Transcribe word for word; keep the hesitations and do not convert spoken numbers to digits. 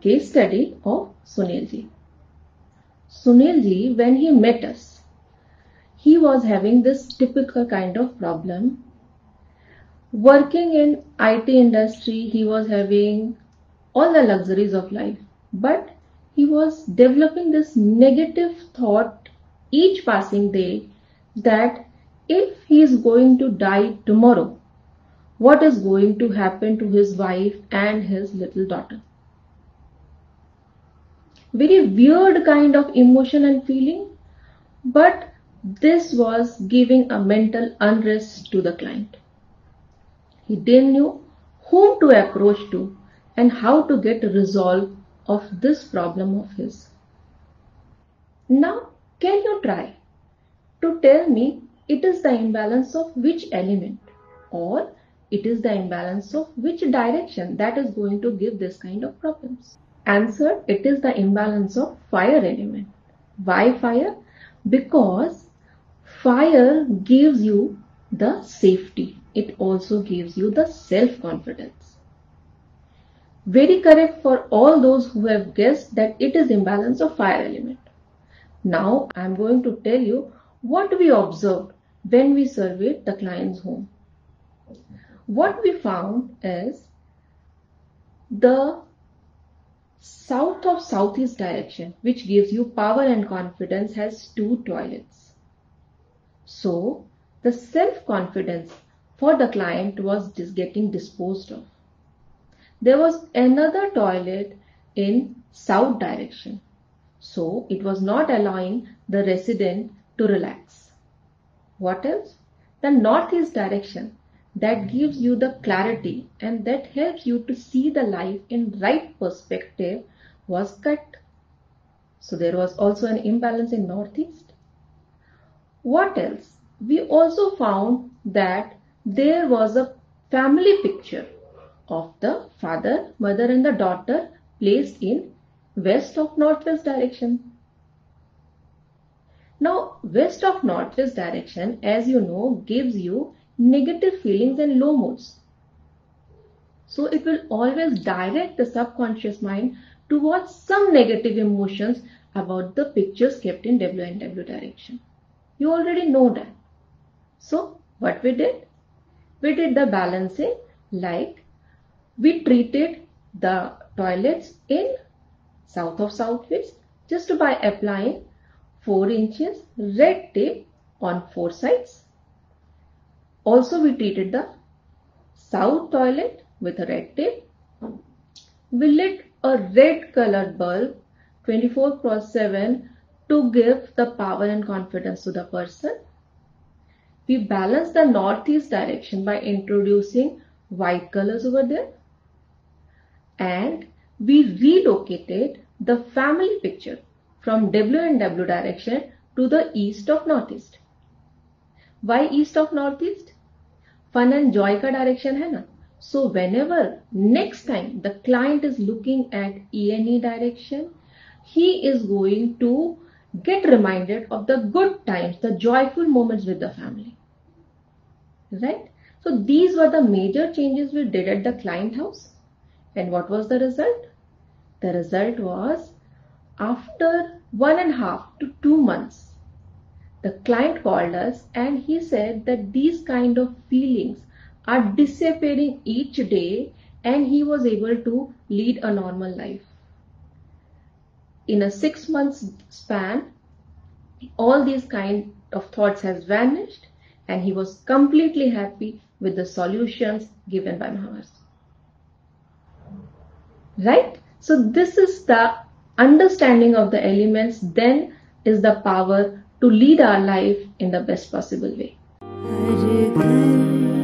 case study of Sunil ji. Sunil ji, when he met us, he was having this typical kind of problem. Working in I T industry, he was having all the luxuries of life, but he was developing this negative thought each passing day that if he is going to die tomorrow, what is going to happen to his wife and his little daughter? Very weird kind of emotion and feeling, but this was giving a mental unrest to the client. He didn't know whom to approach to and how to get a resolve of this problem of his. Now, can you try to tell me it is the imbalance of which element, or it is the imbalance of which direction that is going to give this kind of problems? Answer, it is the imbalance of fire element. Why fire? Because fire gives you the safety. It also gives you the self-confidence. Very correct for all those who have guessed that it is imbalance of fire element. Now I am going to tell you what we observed when we surveyed the client's home. What we found is the south of southeast direction, which gives you power and confidence, has two toilets. So the self-confidence for the client was just getting disposed of. There was another toilet in south direction, so it was not allowing the resident to relax. What else? The northeast direction, that gives you the clarity and that helps you to see the life in right perspective, was cut. So there was also an imbalance in northeast. What else? We also found that there was a family picture of the father, mother and the daughter placed in west of northwest direction. Now, west of northwest direction, as you know, gives you negative feelings and low moods. So it will always direct the subconscious mind towards some negative emotions about the pictures kept in W and W direction. You already know that. So what we did? We did the balancing, like we treated the toilets in south of southwest just by applying four inches red tape on four sides. Also we treated the south toilet with a red tape. We lit a red colored bulb twenty-four cross seven to give the power and confidence to the person. We balanced the northeast direction by introducing white colors over there. And we relocated the family picture from W and W direction to the east of northeast. Why east of northeast? Fun and joy ka direction hai na. So whenever next time the client is looking at E and E direction, he is going to get reminded of the good times, the joyful moments with the family. Right? So these were the major changes we did at the client house. And what was the result? The result was, after one and a half to two months, the client called us and he said that these kind of feelings are disappearing each day and he was able to lead a normal life. In a six months span, all these kind of thoughts has vanished and he was completely happy with the solutions given by Mahavars. Right? So this is the understanding of the elements, then is the power to lead our life in the best possible way.